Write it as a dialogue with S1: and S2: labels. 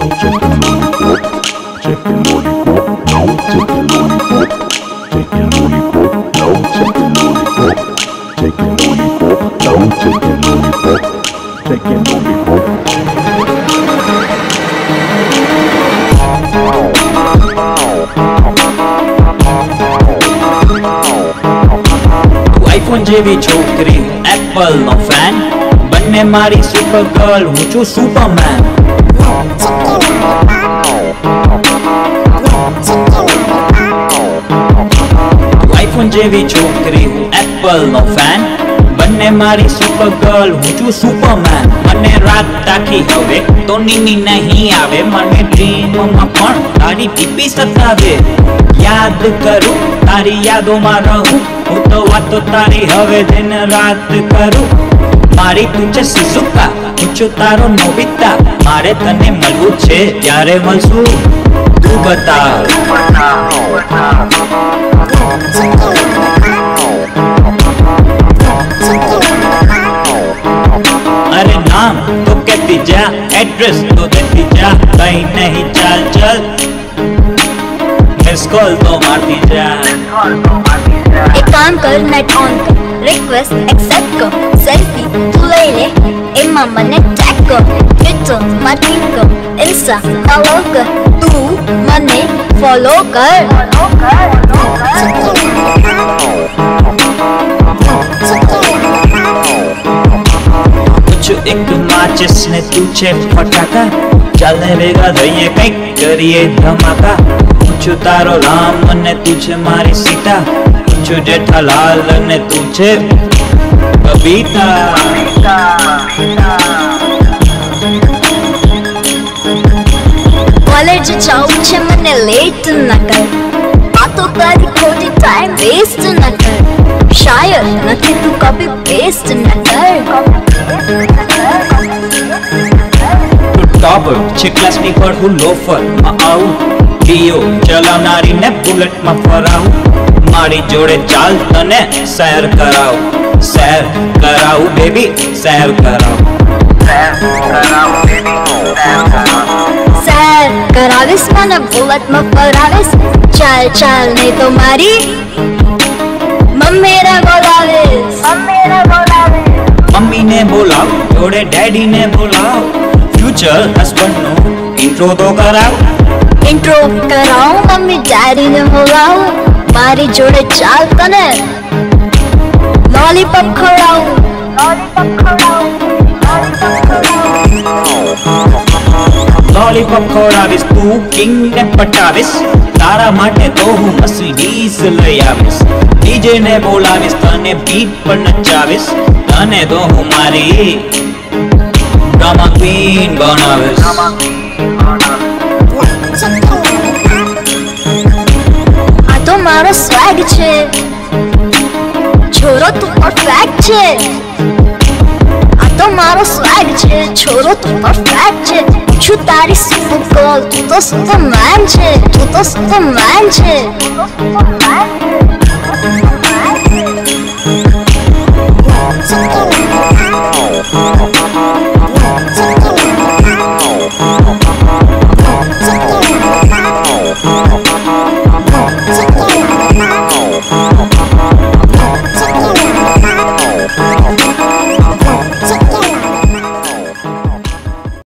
S1: iPhone જેવી છોકરી Apple નો fan બંને મારી સુપર ગર્લ હું છું સુપરમેન આઈફોન જેવી છોકરી હું એપલ નો ફેન બંને મારી સુપર ગર્લ હું છું સુપરમેન મને રાત તાકી હવે તો નીની નહીં આવે મને ડ્રીમમાં પણ તારી પીપી સતાવે યાદ કરું તારી યાદોમાં રહું હું તો વાતો તારી હવે દિન રાત કરું મારી તું છે સુઝુકા હું છું તારો નોબિતા મારે તને મળવું છે ત્યારે મળશું તું બતાવ अरे नाम तो कहती जा एड्रेस तो देती जा कहीं नहीं चल चल मिस कॉल तो मारती जा
S2: एक काम कर नेट ऑन कर रिक्वेस्ट एक्सेप्ट कर सेल्फी तू ले ले एमा मने टैग कर ट्विटर मार्टिन कर इंस्टा फॉलो कर तू मने फॉलो कर
S1: एक माचिस ने तुझे फटाका चलने वेगा रहिए कई करिए धमाका पूछू तारो राम ने तुझे मारी सीता पूछू जेठालाल ने तुझे बबीता
S2: कॉलेज जाऊं छे मने लेट न कर बातों तारी खोटी टाइम वेस्ट न कर शायर નથી તું कॉपी पेस्ट न कर
S1: टॉपर छे क्लास ની પડું લોફર માં આવું ડીઓ ચલાવનારી ને બુલેટ માં ફરાવું મારી જોડે ચાલ તને શેર કરાવું બેબી શેર કરાવું
S2: શેર કરાવીશ મને બુલેટ માં ફરાવીશ ચાલ ચાલ નહીં તો મારી મમ્મી
S1: ने बोलाव जोड़े डैडी ने बोलाव फ्यूचर हस्बैंड नो इंट्रो तो कराओ
S2: मम्मी डैडी ने बोलाव मारी जोड़े चाल तने लॉलीपॉप खवड़ाऊ
S1: लॉलीपॉप खवड़ावीस तू किंग ने पटावीस तारा माटे तो हूँ मर्सिडीज लई आवीस डीजे ने बोलावीस तने बीट पर नचावीस तने तो हूँ मारी ड्रामा क्वीन बनावीस
S2: आ तो मारो स्वैग छे छोरो तू परफेक्ट छे आ तो मारो स्वैग छे छोरो तू परफेक्ट छे छु तारी सुपर गर्ल तू तो सुपरमैन छे